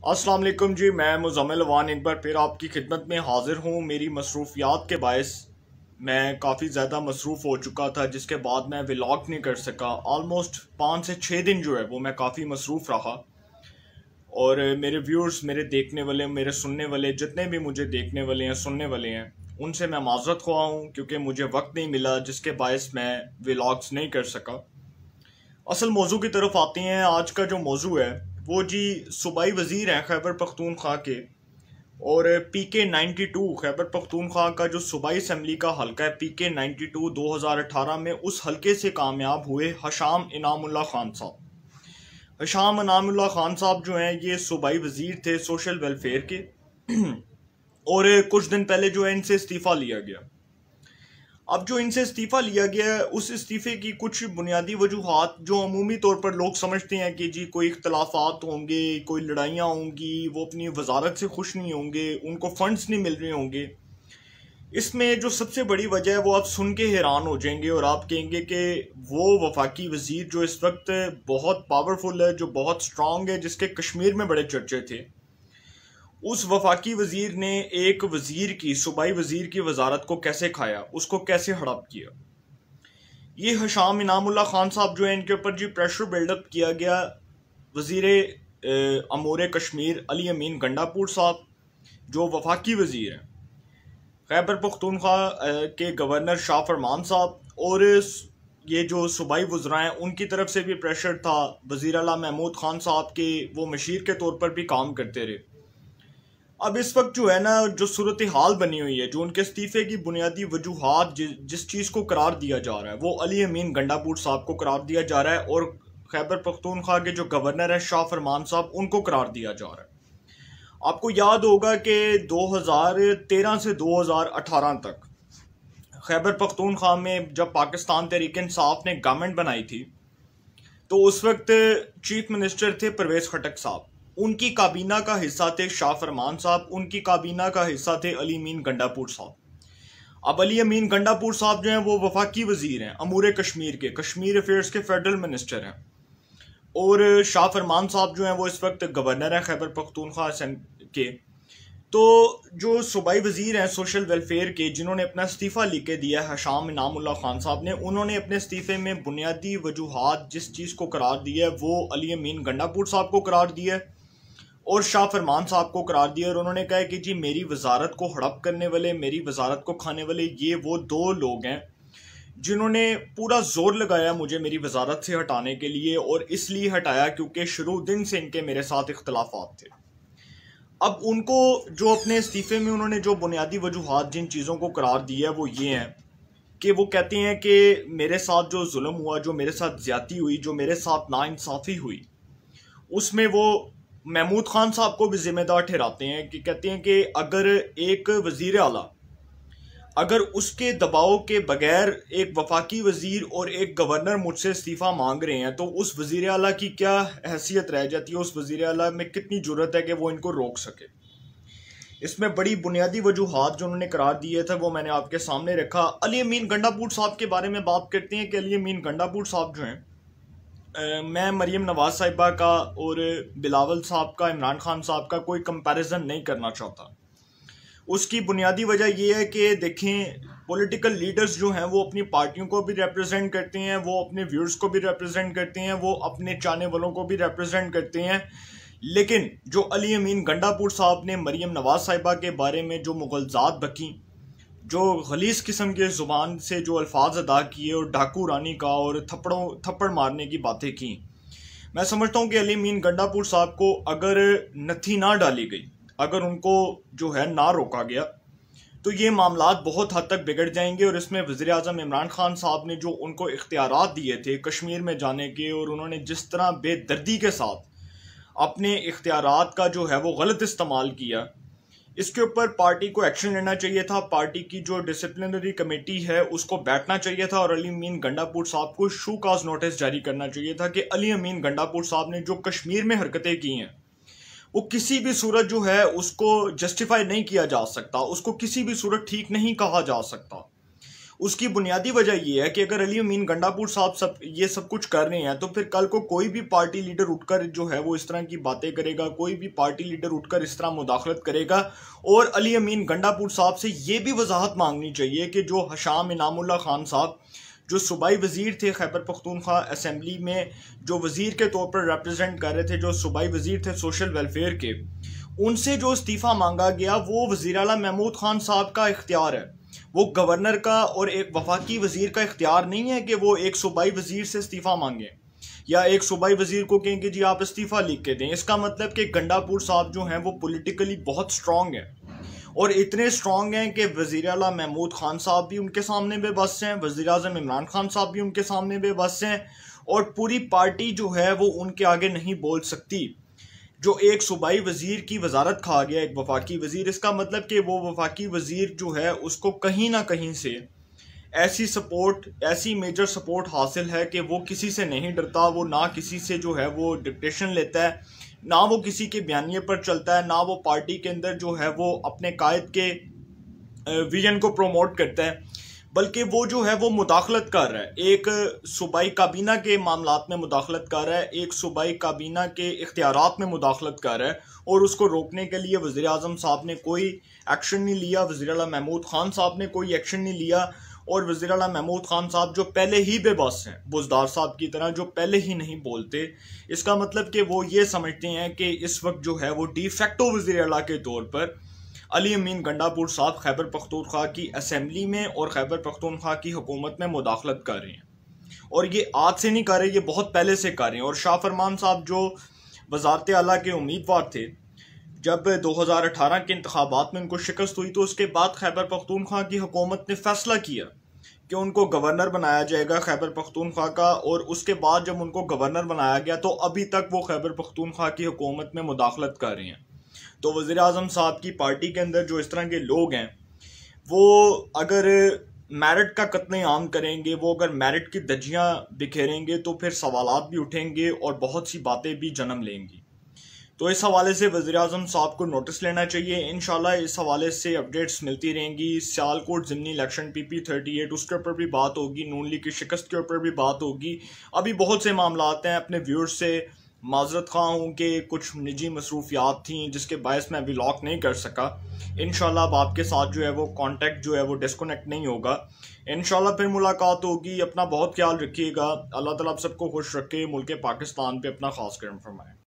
अस्सलाम वालेकुम जी, मैं मुज़म्मिल वान एक बार फिर आपकी खिदमत में हाजिर हूँ। मेरी मसरूफियात के बायस मैं काफ़ी ज़्यादा मसरूफ़ हो चुका था, जिसके बाद मैं व्लॉग नहीं कर सका। ऑलमोस्ट 5 से 6 दिन जो है वो मैं काफ़ी मसरूफ़ रहा। और मेरे व्यूअर्स, मेरे देखने वाले, मेरे सुनने वाले, जितने भी मुझे देखने वाले हैं, सुनने वाले हैं, उनसे मैं माज़रत ख्वाह हूँ क्योंकि मुझे वक्त नहीं मिला, जिसके बायस मैं व्लॉग्स नहीं कर सका। असल मौजू की तरफ आते हैं। आज का जो मौजू है वो जी सूबाई वज़ीर हैं खैबर पख्तूनख्वा के, और PK92 खैबर पख्तूनख्वा का जो सूबाई असम्बली का हल्का है PK92 2018 में उस हल्के से कामयाब हुए हिशाम इनामुल्लाह खान साहब। हिशाम इनामुल्लाह खान साहब जो हैं ये सूबाई वज़ीर थे सोशल वेलफेयर के और कुछ दिन पहले जो है इनसे इस्तीफ़ा लिया गया। अब जो इनसे इस्तीफ़ा लिया गया है उस इस्तीफ़े की कुछ बुनियादी वजूहात जो अमूमी तौर पर लोग समझते हैं कि जी कोई इख्तलाफात होंगे, कोई लड़ाइयाँ होंगी, वो अपनी वजारत से खुश नहीं होंगे, उनको फंड्स नहीं मिल रहे होंगे। इसमें जो सबसे बड़ी वजह है वो आप सुन के हैरान हो जाएंगे और आप कहेंगे कि वो वफाकी वज़ीर जो इस वक्त बहुत पावरफुल है, जो बहुत स्ट्रॉन्ग है, जिसके कश्मीर में बड़े चर्चे थे, उस वफाकी वजीर ने एक वजीर की, सूबाई वजीर की वजारत को कैसे खाया, उसको कैसे हड़प किया। ये हिशाम इनामुल्लाह खान साहब जो है इनके ऊपर जी प्रेशर बिल्डअप किया गया। वजीर अमूर कश्मीर अली अमीन गंडापुर साहब जो वफाकी वजीर हैं, खैबर पख्तूनख्वा के गवर्नर शाह फरमान साहब, और ये जो सूबाई वज़रा हैं उनकी तरफ से भी प्रेशर था। वज़ीर आला महमूद खान साहब के वो मशीर के तौर पर भी काम करते रहे। अब इस वक्त जो है ना, जो सूरत हाल बनी हुई है, जो उनके इस्तीफे की बुनियादी वजूहात जिस चीज़ को करार दिया जा रहा है वो अली अमीन गंडापुर साहब को करार दिया जा रहा है, और खैबर पख्तूनख्वा के जो गवर्नर है शाह फरमान साहब उनको करार दिया जा रहा है। आपको याद होगा कि 2013 से 2018 तक खैबर पख्तूनख्वा में जब पाकिस्तान तहरीक इंसाफ ने गवर्नमेंट बनाई थी तो उस वक्त चीफ मिनिस्टर थे परवेज खटक साहब, उनकी काबीना का हिस्सा थे शाह फरमान साहब, उनकी काबीना का हिस्सा थे अली अमीन गंडापुर साहब। अब अली अमीन गंडापुर साहब जो हैं वो वफाकी वजीर हैं अमूर कश्मीर के, कश्मीर अफेयर्स के फेडरल मिनिस्टर हैं, और शाह फरमान साहब जो हैं वो इस वक्त गवर्नर हैं खैबर पख्तूनख्वा के। तो जो सूबाई वजीर हैं सोशल वेलफेयर के, जिन्होंने अपना इस्तीफ़ा लिख के दिया है हिशाम इनामुल्लाह खान साहब ने, उन्होंने अपने इस्तीफ़े में बुनियादी वजूहात जिस चीज़ को करार दिया है वो अली अमीन गंडापुर साहब को करार दिया है और शाह फरमान साहब को करार दिया। और उन्होंने कहा कि जी मेरी वजारत को हड़प करने वाले, मेरी वजारत को खाने वाले ये वो दो लोग हैं जिन्होंने पूरा जोर लगाया मुझे मेरी वजारत से हटाने के लिए, और इसलिए हटाया क्योंकि शुरू दिन से इनके मेरे साथ इख्तलाफात थे। अब उनको जो अपने इस्तीफे में उन्होंने जो बुनियादी वजूहात जिन चीज़ों को करार दिया वो ये हैं कि वो कहते हैं कि मेरे साथ जो जुल्म हुआ, जो मेरे साथ ज्यादती हुई, जो मेरे साथ नाइंसाफ़ी हुई, उसमें वो महमूद खान साहब को भी जिम्मेदार ठहराते हैं। कि कहते हैं कि अगर एक वजीर आला, अगर उसके दबाव के बगैर एक वफाकी वजीर और एक गवर्नर मुझसे इस्तीफ़ा मांग रहे हैं तो उस वजीर आला की क्या हैसियत रह जाती है, उस वजीर आला में कितनी जुर्रत है कि वो इनको रोक सके। इसमें बड़ी बुनियादी वजूहात जो उन्होंने करार दिए थे वो मैंने आपके सामने रखा। अली अमीन गंडापुर साहब के बारे में बात करते हैं कि अली अमीन गंडापुर साहब जो हैं, मैं मरीम नवाज साहिबा का और बिलावल साहब का, इमरान खान साहब का कोई कंपैरिजन नहीं करना चाहता। उसकी बुनियादी वजह यह है कि देखें, पॉलिटिकल लीडर्स जो हैं वो अपनी पार्टियों को भी रिप्रेजेंट करते हैं, वो अपने व्यूअर्स को भी रिप्रेजेंट करते हैं, वो अपने चाहने वालों को भी रिप्रेजेंट करते हैं। लेकिन जो अली अमीन गंडापुर साहब ने मरीम नवाज साहिबा के बारे में जो मुग़लज़ात बकी, जो गलीज़ किस्म के ज़ुबान से जो अल्फाज अदा किए और डाकू रानी का और थप्पड़ मारने की बातें की, मैं समझता हूँ कि अली अमीन गंडापुर साहब को अगर नथी ना डाली गई, अगर उनको जो है ना रोका गया, तो ये मामलात बहुत हद तक बिगड़ जाएंगे। और इसमें वज़ीर आज़म इमरान खान साहब ने जो उनको इख्तियारात दिए थे कश्मीर में जाने के, और उन्होंने जिस तरह बेदर्दी के साथ अपने इख्तियारात का जो है वो गलत इस्तेमाल किया, इसके ऊपर पार्टी को एक्शन लेना चाहिए था। पार्टी की जो डिसिप्लिनरी कमेटी है उसको बैठना चाहिए था और अली अमीन गंडापुर साहब को शू काज नोटिस जारी करना चाहिए था कि अली अमीन गंडापुर साहब ने जो कश्मीर में हरकतें की हैं वो किसी भी सूरत जो है उसको जस्टिफाई नहीं किया जा सकता, उसको किसी भी सूरत ठीक नहीं कहा जा सकता। उसकी बुनियादी वजह यह है कि अगर अली अमीन गंडापुर साहब ये सब कुछ कर रहे हैं तो फिर कल को कोई भी पार्टी लीडर उठकर जो है वो इस तरह की बातें करेगा, कोई भी पार्टी लीडर उठकर इस तरह मुदाखलत करेगा। और अली अमीन गंडापुर साहब से ये भी वजाहत मांगनी चाहिए कि जो हिशाम इनामुल्लाह खान साहब जो सूबाई वजीर थे खैबर पख्तूनख्वा असेंबली में, जो वजीर के तौर पर रिप्रेजेंट कर रहे थे, जो सूबाई वजीर थे सोशल वेलफेयर के, उनसे जो इस्तीफ़ा मांगा गया वो वज़ीर आला महमूद खान साहब का इख्तियार है, वो गवर्नर का और एक वफाकी वजीर का इख्तियार नहीं है कि वो एक सूबाई वजीर से इस्तीफ़ा मांगे या एक सूबाई वजीर को कहें कि जी आप इस्तीफ़ा लिख के दें। इसका मतलब कि गंडापुर साहब जो हैं वो पॉलिटिकली बहुत स्ट्रॉन्ग है और इतने स्ट्रॉन्ग हैं कि वज़ीर आला महमूद खान साहब भी उनके सामने बेबस हैं, वज़ीर आज़म इमरान खान साहब भी उनके सामने बेबस हैं और पूरी पार्टी जो है वो उनके आगे नहीं बोल सकती। जो एक सूबाई वजीर की वजारत खा गया एक वफाकी वजीर, इसका मतलब कि वो वफाकी वजीर जो है उसको कहीं ना कहीं से ऐसी सपोर्ट, ऐसी मेजर सपोर्ट हासिल है कि वो किसी से नहीं डरता, वो ना किसी से जो है वो डिक्टेशन लेता है, ना वो किसी के बयानिए पर चलता है, ना वो पार्टी के अंदर जो है वो अपने कायद के विजन को प्रमोट करता है, बल्कि वो जो है वो मुदाखलत कर रहा है, एक सूबाई काबीना के मामलात में मुदाखलत कर रहा है, एक सूबाई काबीना के इख्तियारात में मुदाखलत कर रहा है और उसको रोकने के लिए वज़ीर आज़म साहब ने कोई एक्शन नहीं लिया, वज़ीर आला महमूद खान साहब ने कोई एक्शन नहीं लिया और वज़ीर आला महमूद खान साहब जो पहले ही बेबस हैं, बुज़दार साहब की तरह जो पहले ही नहीं बोलते, इसका मतलब कि वो ये समझते हैं कि इस वक्त जो है वो डी फैक्टो वज़ीर आला के तौर पर अली अमीन गंडापुर साहब खैबर पख्तूनख्वा की असेंबली में और खैबर पख्तूनख्वा की हुकूमत में मुदाखलत कर रहे हैं और ये आज से नहीं कर रहे, ये बहुत पहले से कर रहे हैं। और शाह फरमान साहब जो वज़ारत आला के उम्मीदवार थे, जब 2018 के इंतखाबात में उनको शिकस्त हुई तो उसके बाद खैबर पख्तूनख्वा की हुकूमत ने फैसला किया कि उनको गवर्नर बनाया जाएगा खैबर पख्तूनख्वा का, और उसके बाद जब उनको गवर्नर बनाया गया तो अभी तक वो खैबर पख्तूनख्वा की हुकूमत में मुदाखलत कर रहे हैं। तो वज़ीर आज़म साहब की पार्टी के अंदर जो इस तरह के लोग हैं वो अगर मेरिट का कत्लेआम करेंगे, वो अगर मेरिट की धज्जियाँ बिखेरेंगे तो फिर सवालात भी उठेंगे और बहुत सी बातें भी जन्म लेंगी। तो इस हवाले से वज़ीर आज़म साहब को नोटिस लेना चाहिए। इंशाल्लाह इस हवाले से अपडेट्स मिलती रहेंगी। सियालकोट ज़िमनी इलेक्शन PP 38 उसके ऊपर भी बात होगी, नून लीग की शिकस्त के ऊपर भी बात होगी। अभी बहुत से मामला आते हैं, अपने व्यूअर्स से माजरत खा हूँ कि कुछ निजी मसरूफियात थी जिसके बायस मैं व्लॉग नहीं कर सका। इंशाल्लाह अब आपके साथ जो है वो कांटेक्ट जो है वो डिस्कनेक्ट नहीं होगा। इंशाल्लाह फिर मुलाकात होगी। अपना बहुत ख्याल रखिएगा। अल्लाह ताला आप सबको खुश रखे, मुल्क पाकिस्तान पे अपना खास करम फरमाए।